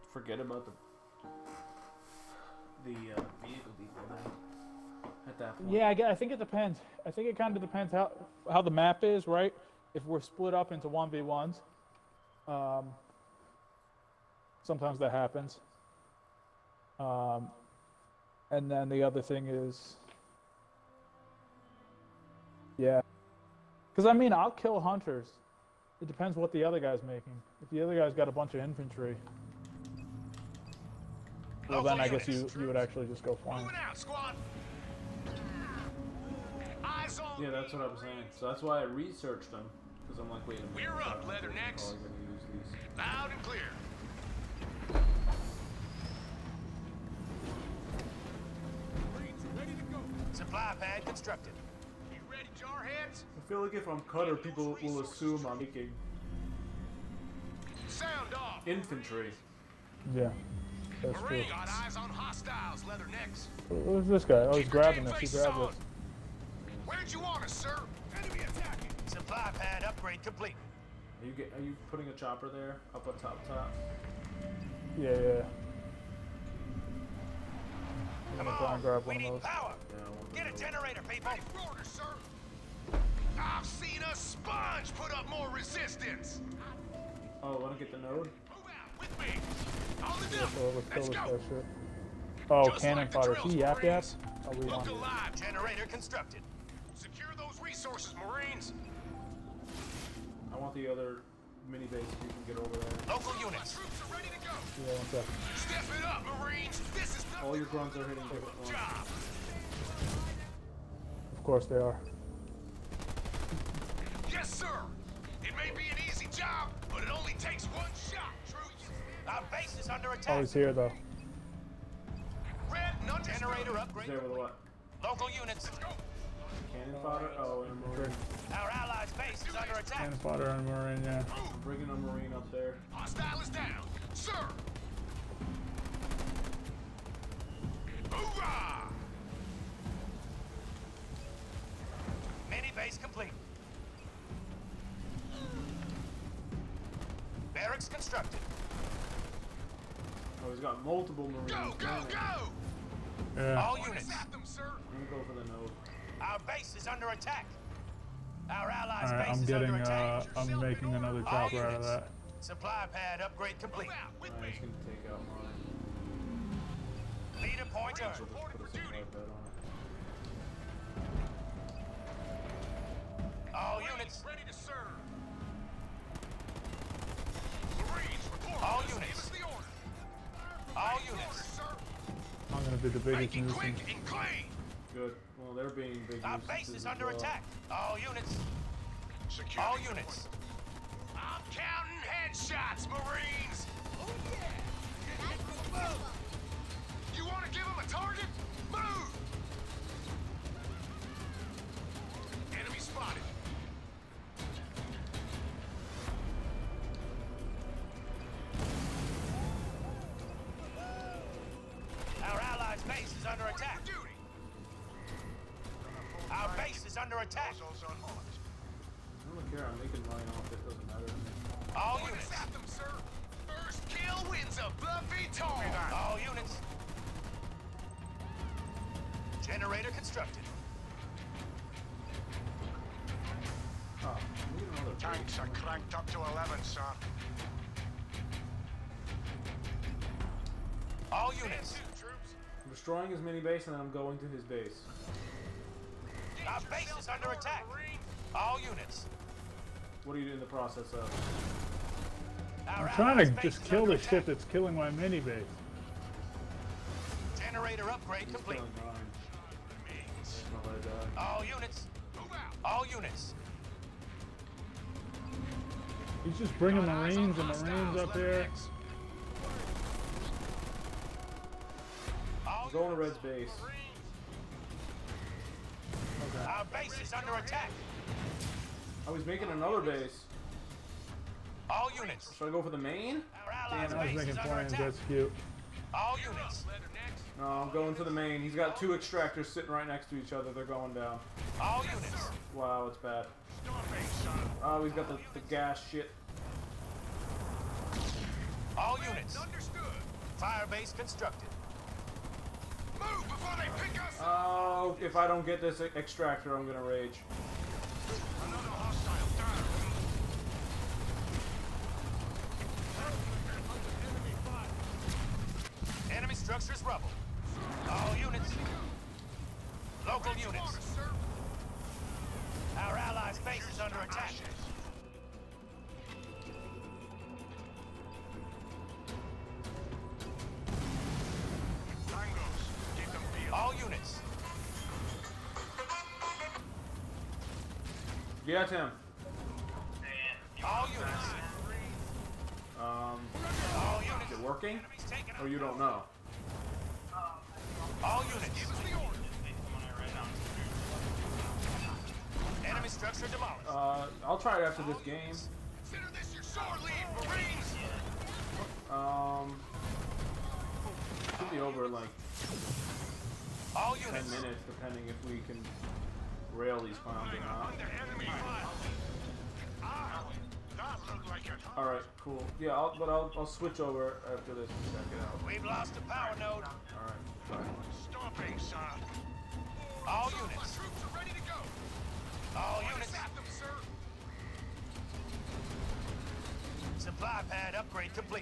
forget about the vehicle depot now. At that point. Yeah, I think it depends. I think it kind of depends how the map is, right? If we're split up into 1v1s, sometimes that happens. And then the other thing is, yeah, because I mean, I'll kill hunters. It depends what the other guy's making. If the other guy's got a bunch of infantry, well, then I guess you would actually just go flying. Moving out, squad. Eyes on. Yeah, that's what I was saying. So that's why I researched them, because I'm like, wait a minute. We're up, Leathernecks. Probably gonna use these. Loud and clear. Supply pad constructed. You ready, jarheads? I feel like if I'm Cutter, people will assume I'm making Sound off. infantry. Yeah, that's true. Marine got eyes on hostiles, Leathernecks. Who's this guy? Oh, he's Keep your grabbing damn this. He faces grabbed on. this. Where'd you want us, sir? Enemy attacking. Supply pad upgrade complete. Are you putting a chopper there up on top? Yeah. Come Try and on. grab We one of need those. power. Yeah, I want Get a those. generator, people. Ready for orders, sir. I've seen a sponge put up more resistance. Oh, want to get the node? Move out with me. On the So double. let's Let's kill go. this guy shit. Oh, Just cannon like the fodder. drills, He yap yap? Marines. Oh, we Look want alive. Generator constructed. Secure those resources, Marines. I want the other mini base if you can get over there. Local units. Troops are ready to go. Yeah, one sec. Step it up, Marines. This is nothing. All your grunts are hitting different ones. Job. Of course they are. Yes, sir. It may be an easy job, but it only takes one shot, troops. Our base is under Oh, attack. he's here though. Red and generator upgrade. There with what? Local units. Let's go. Cannon fodder? Oh, and a marine. Our allies' base is under attack. Cannon fodder and marine, yeah. I'm bringing a marine up there. Hostile is down. Sir. Hoorah! Mini base complete. Barracks constructed. Oh, he's got multiple marines. Go, go, go! Yeah. All units. At them, sir. I'm gonna go for the node. Our base is under attack. Our allies' Alright, base I'm is getting, under attack. I'm making another All chopper out of units. that. Supply pad upgrade complete. He's gonna take out mine. Leader point We'll earned. just put a supply bed on All units. Ready to serve. Marines, report. All units. Give us the order. All units. I'm gonna be the biggest Making quick nuisance. and clean. it. Good. Well, they're being big Our nuisances base is as under well. attack. All units. Secure. All units. I'm counting headshots, Marines. Oh yeah. You want to give them a target? Move. Enemy spotted. Our allies' base is under attack. Our base is under attack. I don't care. I'm making mine off. It doesn't matter to me. All units. At them, sir. First kill wins a fluffy toy. All units. Generator constructed. Oh, we need another Tanks are cranked up to 11, sir. All units. I'm destroying his mini base and then I'm going to his base. Our base is under attack. All units. What are you in the process of? Our I'm trying to allies' base just is kill under the shit attack. that's killing my mini base. Generator upgrade He's complete. killing mine. I'll let it die. All units. Move out. All units. He's just bringing Got eyes on marines and marines up here. Leathernecks. All I'm going to units. Red's base. Our base is under attack. Oh, he's making another base. All units. Should I go for the main? Our allies' I was base making is under plans, attack. that's cute. All units. No, I'm going for the main. He's got two extractors sitting right next to each other. They're going down. All units. Wow, it's bad. Oh, he's got the gas shit. All All units. Understood. Fire base constructed. Move before they pick us up. Oh, if I don't get this extractor, I'm gonna rage. Another hostile down. Enemy structures rubble. All units. Local units. Our allies' base is under attack. Tangos. Keep them peeled. All units. Yeah, Tim. All units. All units. Is it working? Enemies taken Or out. you don't know? All units. Give us the order. Enemy structure demolished. I'll try it after this game. Consider this your shore lead, Marines. Should be over in like All 10 units. minutes, depending if we can rail these clowns or not. Under enemy fire. Ah, that looked like it. Alright, cool. Yeah, I'll switch over after this and check it out. We've lost a power node. Alright, fine. Stopping, sir. All units. Troops are ready to go. All units. Zap them, sir. Supply pad upgrade complete.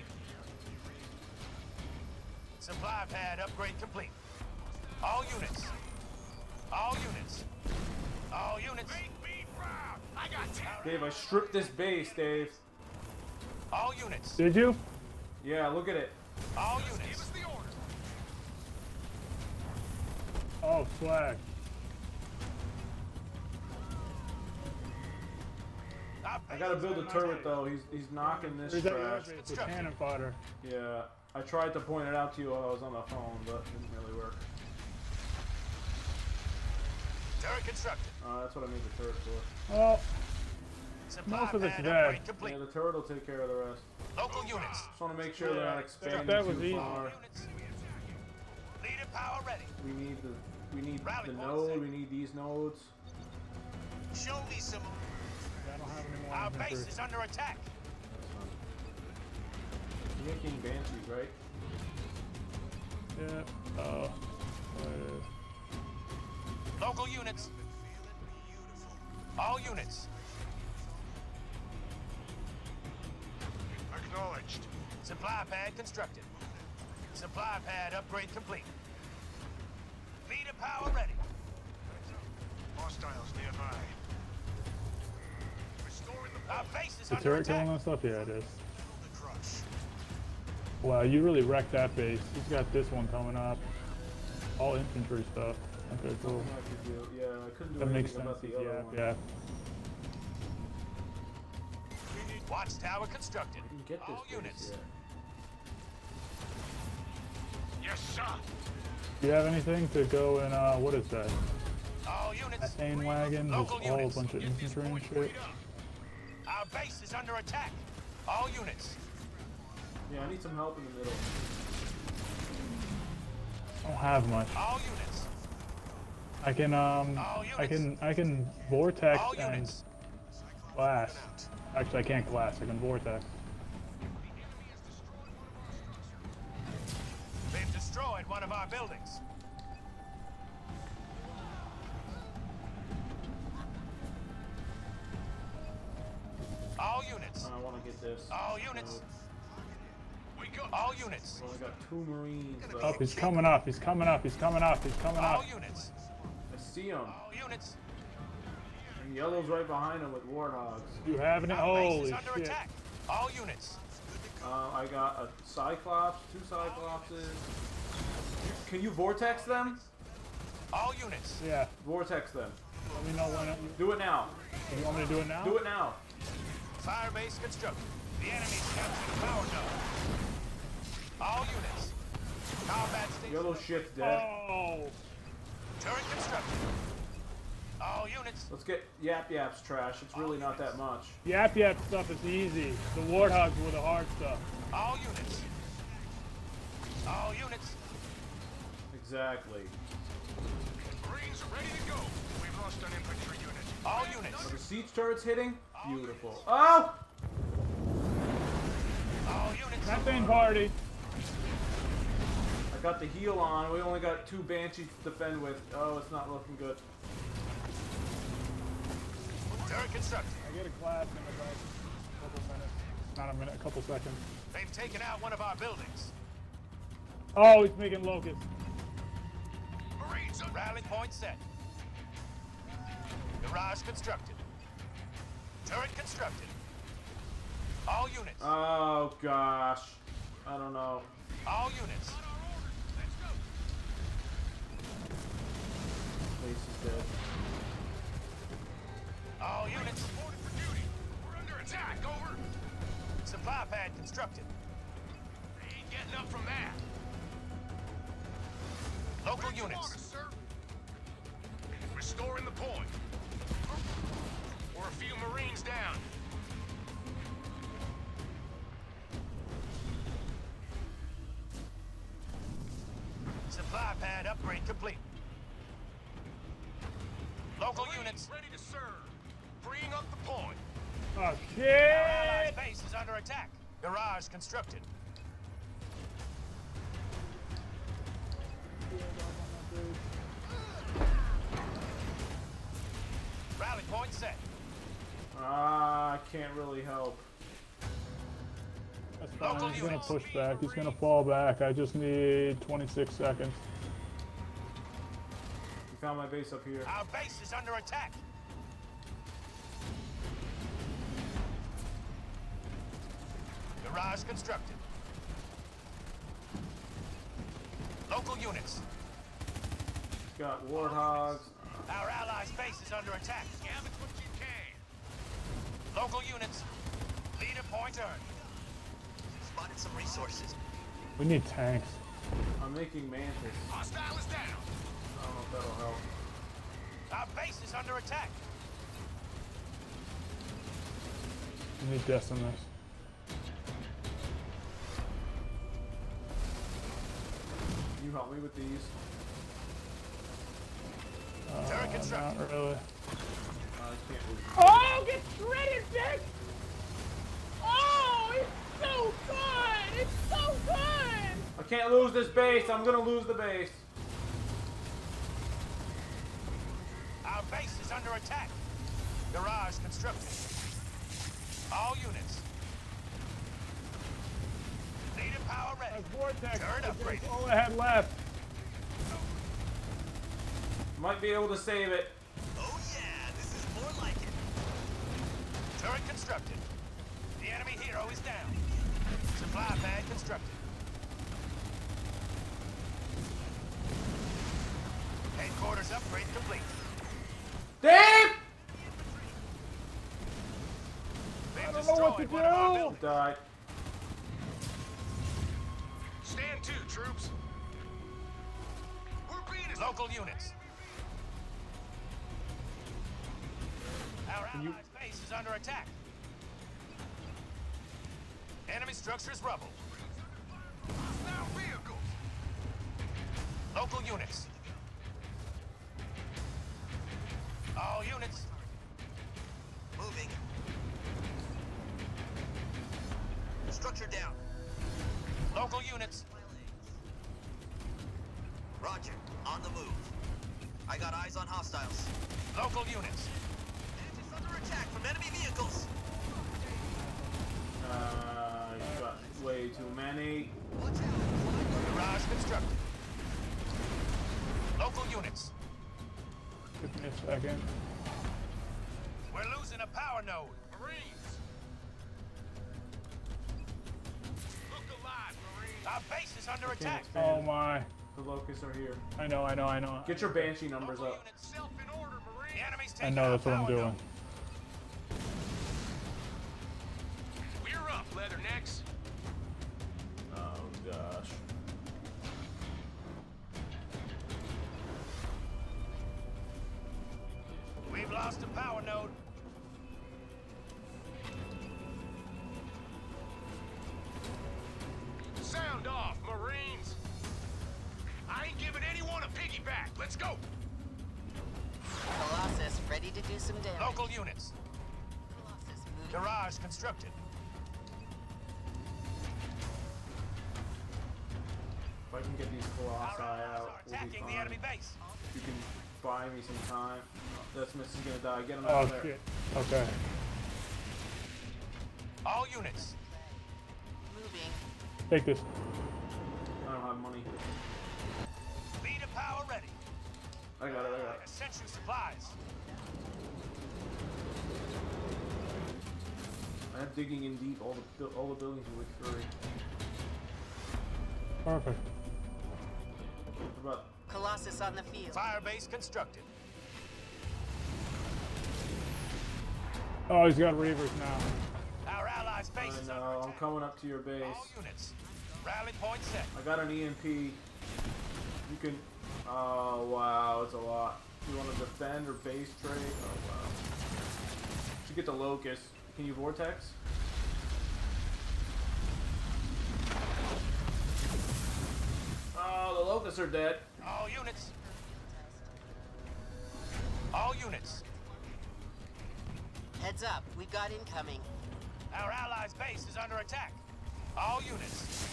Supply pad upgrade complete. All units. All units. All units. Make me proud. I got 10. Dave, I stripped this base, Dave. All units. Did you? Yeah, look at it. All Give units. us the order. Oh, flag. I gotta build a turret though. He's knocking this There's that trash. airbase with cannon fodder. Yeah, I tried to point it out to you while I was on the phone, but it didn't really work. Turret constructed. That's what I made the turret for. Oh, Supply Most of it's pad dead. upgrade complete. Yeah, the turret will take care of the rest. Local units. Just want to make sure they're not expanding that was too easy. far. Units. Leader power ready. We need the Rally the points, node. eh? We need these nodes. Show me some. I don't have any more Our base infantry. is under attack. You're making banshees, right? Yeah. Oh. Local units. All units. Acknowledged. Supply pad constructed. Supply pad upgrade complete. Leader power ready. Hostiles nearby. Restoring the Our base is The under turret attack. killing us up? Yeah, it is. The crush. Wow, you really wrecked that base. He's got this one coming up. All infantry stuff. Okay, cool. Something I could do. Yeah, I couldn't do That makes anything sense. about the other one. Yeah. Watchtower constructed. I didn't get this All base units. yet. Yes, sir. Do you have anything to go in, what is that? All units. Methane wagon with Local a whole units. bunch of infantry and shit. Our base is under attack. All units. Yeah, I need some help in the middle. I don't have much. All units. I can, I can vortex All and units. glass. Actually, I can't glass. I can vortex. They've destroyed one of our buildings. All units. I want to get this. All units. node. We got all units. Well, I got 2 Marines Up, left. he's coming up. He's coming up. He's coming up. He's coming All up. units. I see them. All units. And yellow's right behind them with warthogs. You have any? Our base Holy is under shit! attack. All units. I got a Cyclops, 2 Cyclopses. Can you vortex them? All units. Yeah. Vortex them. Let me know when. Do it now. You want me to do it now? Do it now. Fire base constructed. The enemy's captured the power node. All units. Combat station. Yellow ship's dead. Oh! Turret constructed. All units. Let's get Yap Yap's trash. It's really not that much. Yap Yap stuff is easy. The warthogs were the hard stuff. All units. All units. Exactly. Marines are ready to go. We've lost an infantry unit. All units. Are the siege turrets hitting? Beautiful. Oh! All units. Not Insane party. I got the heal on. We only got 2 Banshees to defend with. Oh, it's not looking good. Turret constructed. I get a clap in about a couple minutes. Not a minute, a couple seconds. They've taken out one of our buildings. Oh, he's making locust. Marines, rally point set. Garage constructed. Turret constructed. All units. Oh gosh. I don't know. All units. Base is dead. All units. Reported for duty. We're under attack. Over. Supply pad constructed. They ain't getting up from that. Local Where'd you want units. us, sir? Restoring the point. We're a few Marines down. Supply pad upgrade complete. Local Marines units. ready to serve. Freeing up the point. Oh, Our shit! allies' base is under attack. Garage constructed. Rally point set. Ah, I can't really help. That's fine. Local He's gonna units. push back. He's gonna fall back. I just need 26 seconds. You found my base up here. Our base is under attack. Garage constructed. Local units. Got warthogs. Our allies' base is under attack. Scavenge what you can. Local units. Leader point earned. Spotted some resources. We need tanks. I'm making Mantis. Hostile is down. I don't know if that'll help. Our base is under attack. We need Decimus. Can you help me with these? Turret constructed. Not really. I can't lose. Oh, get shredded, Dick! Oh, it's so good! It's so good! I can't lose this base. I'm gonna lose the base. Our base is under attack. Garage constructed. All units. Leader power ready. That's Vortex. Turret upgrade. That's all I had left. Might be able to save it. Oh yeah, this is more like it. Turret constructed. The enemy hero is down. Supply pad constructed. Headquarters upgrade complete. Dave! They've I don't know what to destroyed one of our do. buildings. Died. Stand to, troops. We're being as Local units. Our you- allies' base is under attack. Enemy structures rubble. hostile vehicles. Local units. All units. Moving. Structure down. Local units. Roger. On the move. I got eyes on hostiles. Local units. It's under attack from enemy vehicles. You got way too many. Watch out. Garage constructed. Local units. Give me a second. We're losing a power node. Marines. Look alive, Marines. Our base is under Can't attack. expand. Oh my. The locusts are here. I know. Get your Banshee numbers Local up. units. Self in order, Marines. The enemy's I taking know our that's what I'm power doing. node. We're up, Leathernecks. Oh gosh. We've lost a power node. Sound off, Marines. I ain't giving anyone a piggyback. Let's go. Colossus ready to do some damage. Local units. Colossus moving. Garage constructed. can get these Colossi Our allies out, are we'll be attacking the fine. enemy base. You can buy me some time. This miss is gonna die. Get him Oh out of there. shit. Okay. All units. Moving. Take this. I don't have money. Leader power ready. I got it. Essential supplies. I have digging in deep. All the buildings are with free. Perfect. What about? Colossus on the field. Fire base constructed. Oh, he's got Reavers now. Our allies' base I is under know. I'm attack. coming up to your base. All units. Rally point set. I got an EMP. You can. Oh wow, it's a lot. You want to defend or base trade? Oh wow. Should get the locust. Can you vortex? Oh, the locusts are dead. All units. All units. Heads up, we've got incoming. Our allies' base is under attack. All units.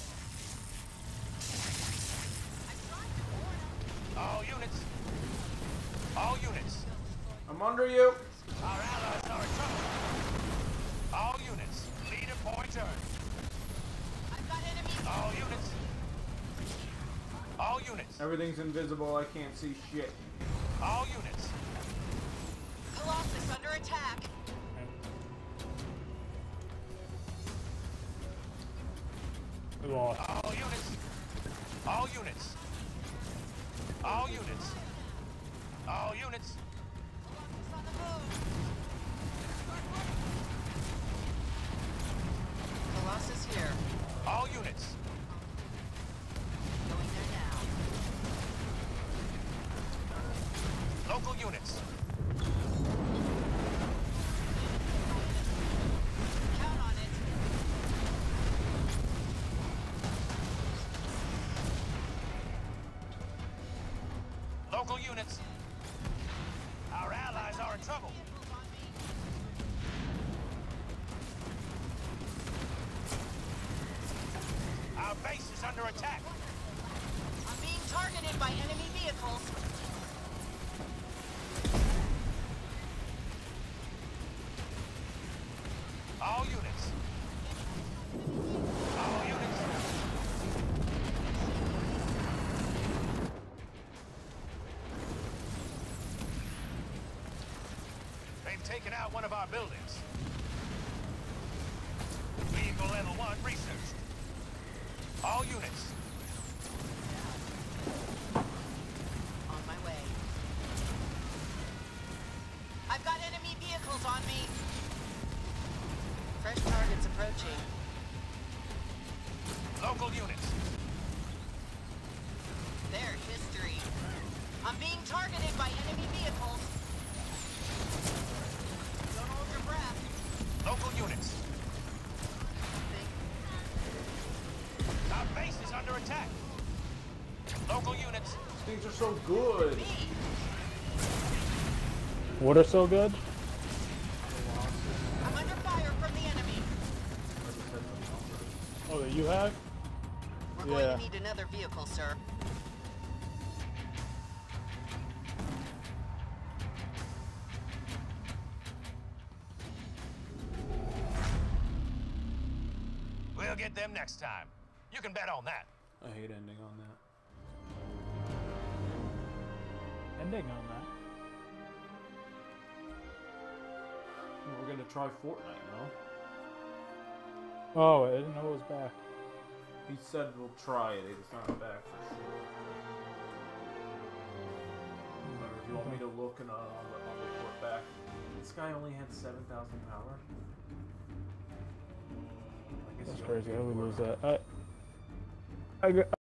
All units. All units. I'm under you. Our allies are in trouble. All units. Leader point earned. I've got enemies. All units. All units. Everything's invisible. I can't see shit. All units. Colossus under attack. We lost. All units. All units. All units. All units. Colossus on the move. Colossus here. All units. Going there now. Local units. Count on it. Local units. Our allies are in trouble. Our base is under attack. I'm being targeted by enemy vehicles. All units. All units. They've taken out one of our buildings. Vehicle level 1 researched. All units. On my way. I've got enemy vehicles on me. Fresh targets approaching. Local units. Their history. I'm being targeted by enemy vehicles. Don't hold your breath. Local units. Our base is under attack. Local units. Things are so good. Me. What are so good? I'm under fire from the enemy. Oh, that you have? We're going Yeah. to need another vehicle, sir. We'll get them next time. You can bet on that. I hate ending on that. Ending on that. We're gonna try Fortnite now. Oh, I didn't know it was back. He said we'll try it. It's not back for sure. Or if you want me to look and I'll report back. This guy only had 7,000 power. I guess That's you only crazy. How need we lose four. that? I